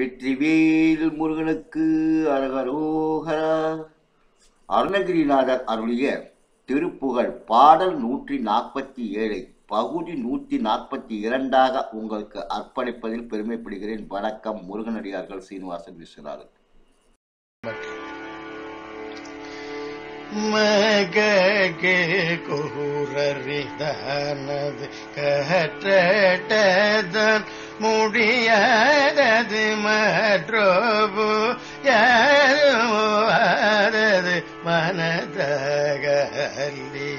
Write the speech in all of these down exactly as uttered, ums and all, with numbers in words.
வெற்றிவேல் முருகனுக்கு அரகரோகரா. அருணகிரிநாதர் அருளிய திருப்புகழ் பாடல் நூற்றி நாற்பத்தி ஏழை பகுதி நூற்றி நாற்பத்தி இரண்டாக உங்களுக்கு அர்ப்பணிப்பதில் பெருமைப்படுகிறேன். வணக்கம். முருகனடியார்கள் சீனிவாசன் விஸ்வநாதன். மகே கூறறிதானது கற்றட்டதன் முடியாதது மற்றோபு யாருமாதது மனதகலி.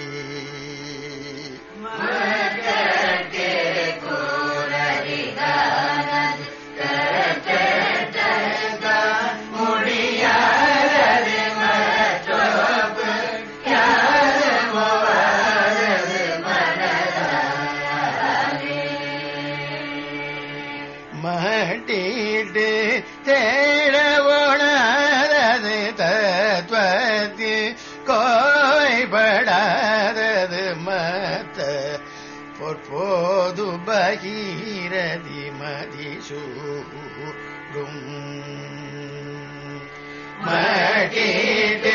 மட்டிட்டு தேடவோனாதது தத்வத்தி கோய்படாதது மத்த பொற்போது பகீரதி மதிசூடும். மட்டிட்டு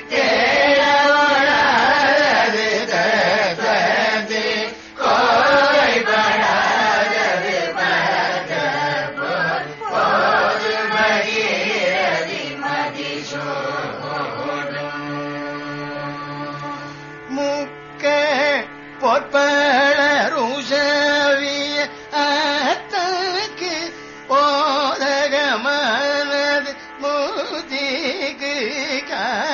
தேடவோனாதது தத்வத்தி கோய்படாதது முக்க பொற்பளருஷவிய அத்தக்கு போதகமானது முதிக்கு கா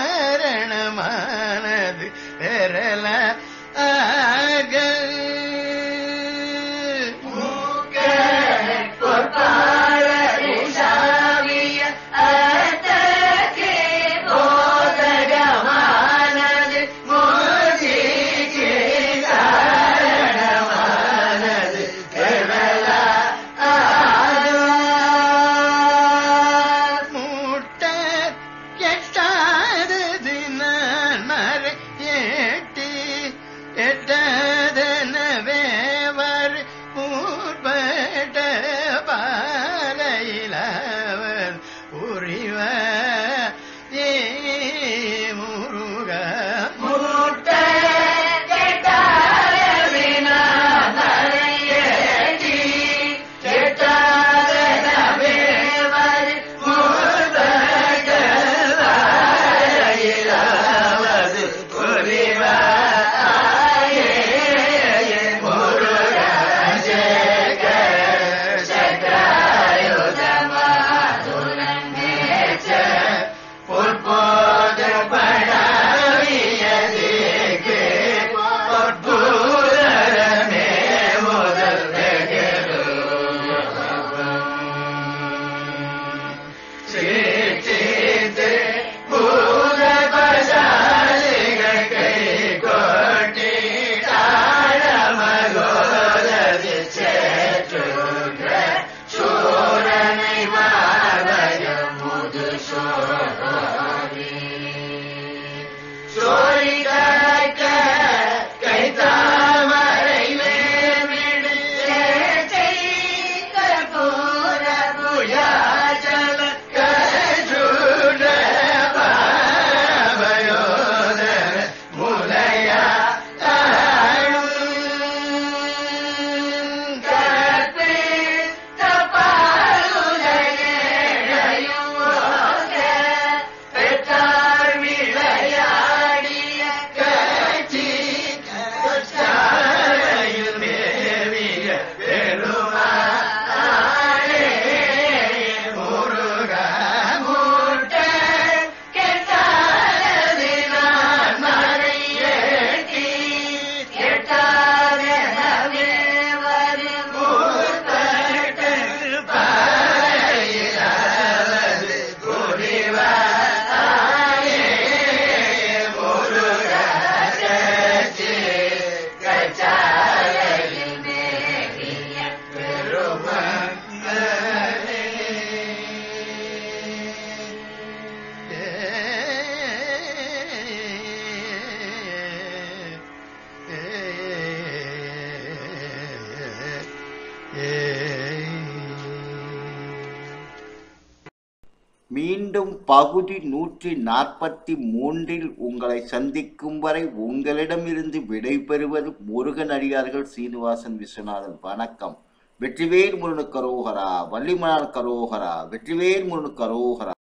மீண்டும் பகுதி நூற்றி நாற்பத்தி மூன்றில் உங்களை சந்திக்கும் வரை உங்களிடமிருந்து விடைபெறுவது முருகன் அடியார்கள் சீனிவாசன் விஸ்வநாதன். வணக்கம். வெற்றிவேல் முருகனுக்கு அரோகரா, வள்ளிமலானுக்கு அரோகரா, வெற்றிவேல் முருகனுக்கு அரோகரா.